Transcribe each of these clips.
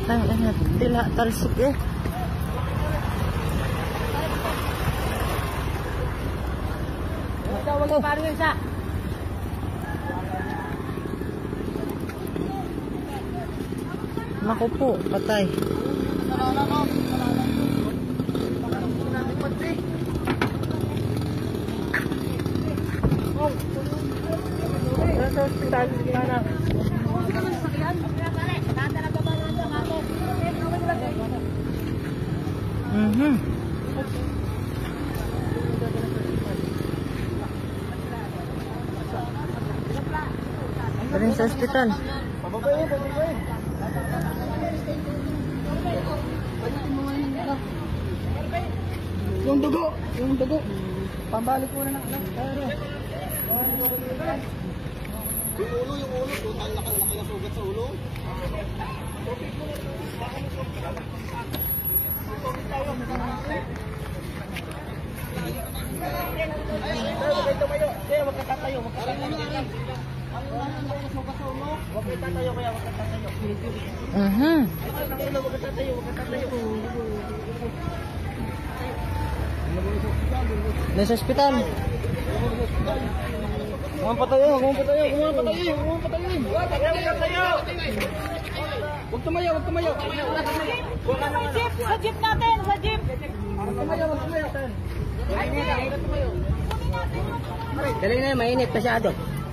Tangina, tila talsik eh. Wag paro yun sa. Naku po, patay. Sa hospital, gimana? Rin sa ospital. Yung dugo. Pambalik ko na ng Yung ulo, ang laki ng sugat sa ulo. Nasa ospital. Kumapatayo. Huwag tumayo. Sa jeep natin, sa jeep. Huwag tumayo. Dali na, mainit masyado.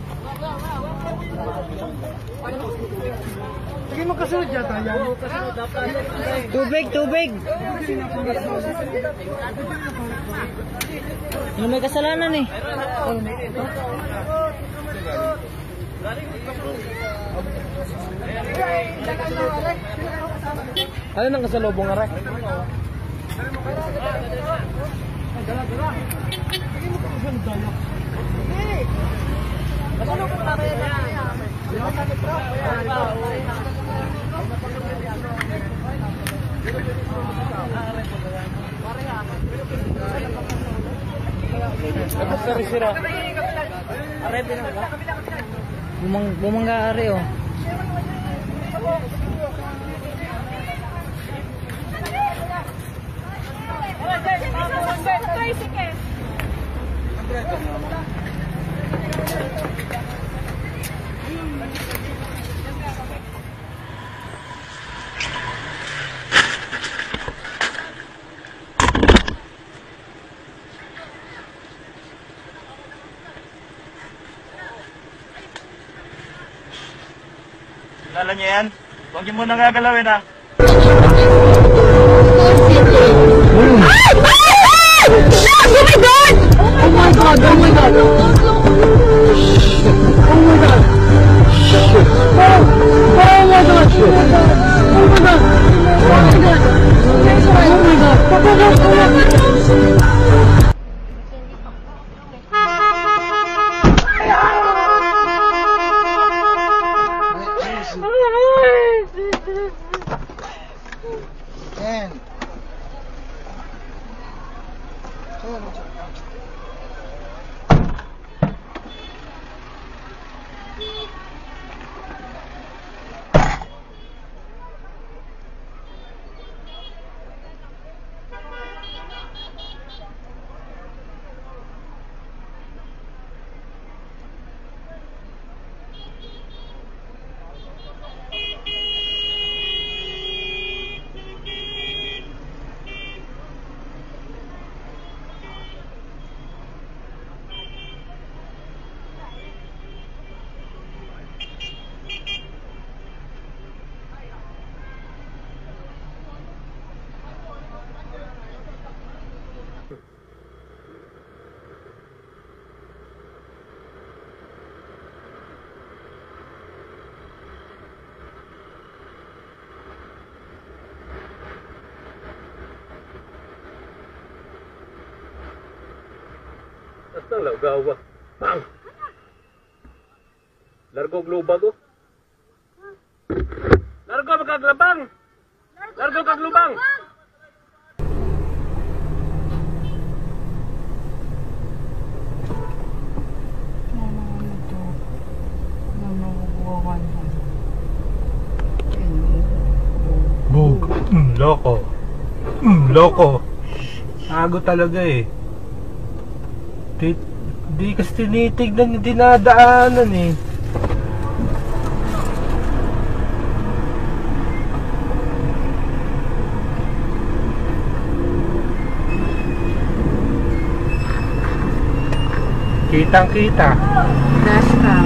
Sige mo kasunod dyan tayo. Tubig. Ano may kasalanan eh. Ano nang kasalubong nga rin? Bumangga ari oh. Kilala niyo yan? Huwag niyo muna gagalawin ha. Ang lagawa. Bang! Largo globag oh. Largo magkaglabang! Largo kaglubang! Loko. Loko. Tago talaga eh. Di kasi tinitignan yung dinadaanan eh. Kitang-kita. Dashcam.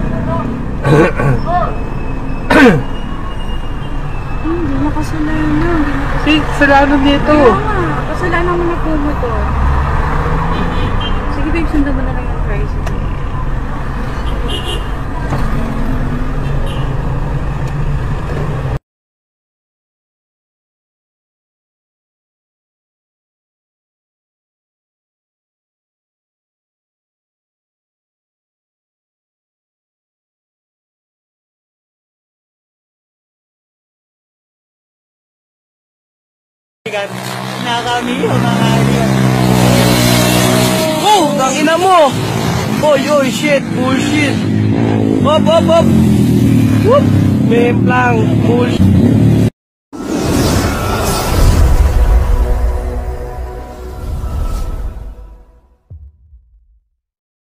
Hindi na kasalanan. Kasalanan nito. Kaya nga, kasalanan mo na po mo to. Sige babe, sundan mo na lang yung tricycle. Nakakamiyo mga kaibigan. Oh, tangina mo! Oy, shit, bullshit! Hop! Whoop! Memplang, bullshit!